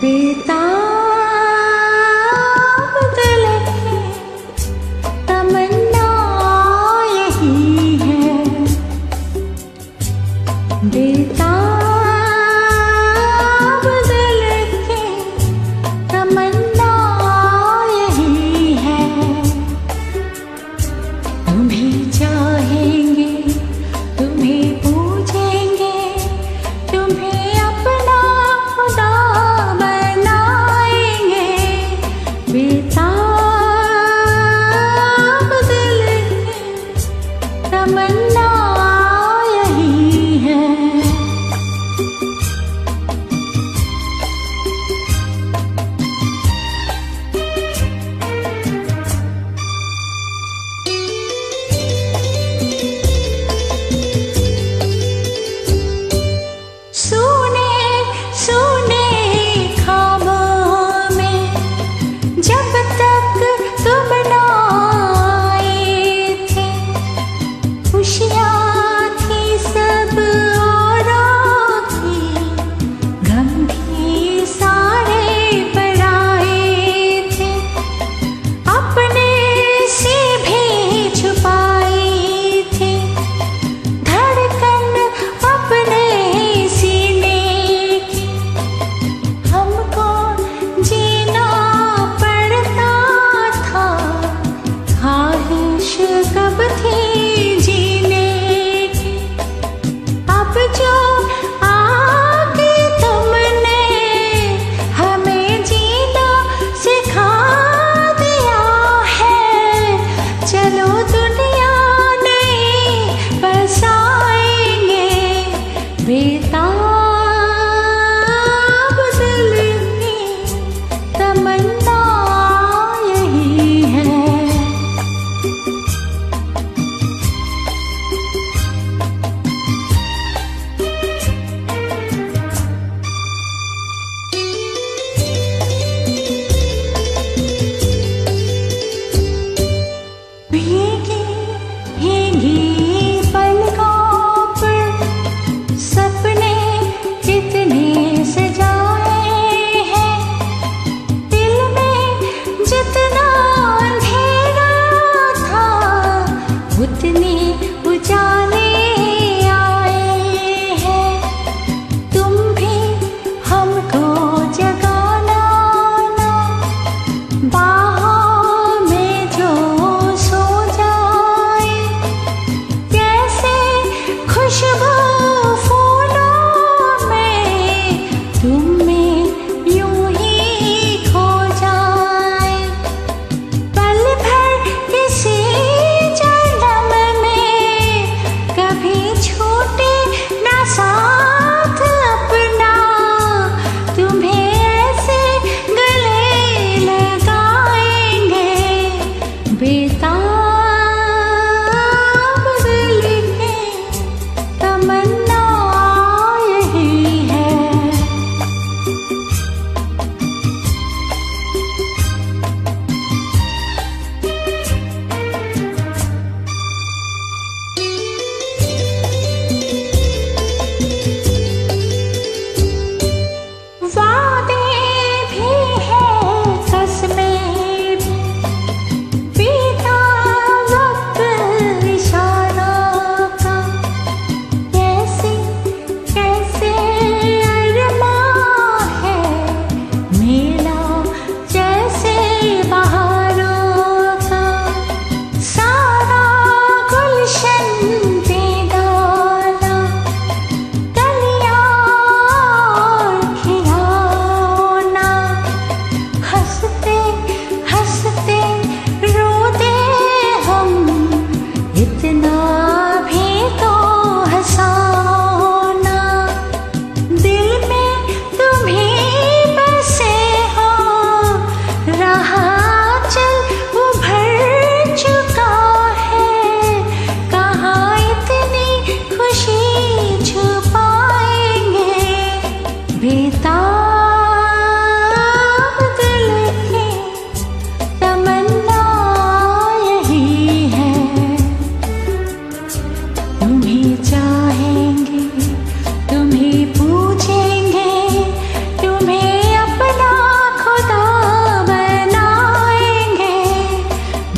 बेताब दिल की तमन्ना यही है, बेताब दिल की तमन्ना यही है। तुम्हें चाहेंगे, तुम्हें पूजेंगे, तुम्हें अपना खुदा बनाएंगे। बेताब दिल की तमन्ना यही है। जब तक तुम न आए थे, खुशियाँ थी सब औरों की, गम भी सारे पराए थे। अपने से भी छुपाई थी, धड़कन अपने सीने की। हमको जीना कब थी जीने की, अब जो आके तुमने हमें जीना सिखा दिया है। चलो दुनिया नहीं बसाएंगे, बेताब दिल की तमन्ना यही है। भीगी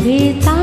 फिरता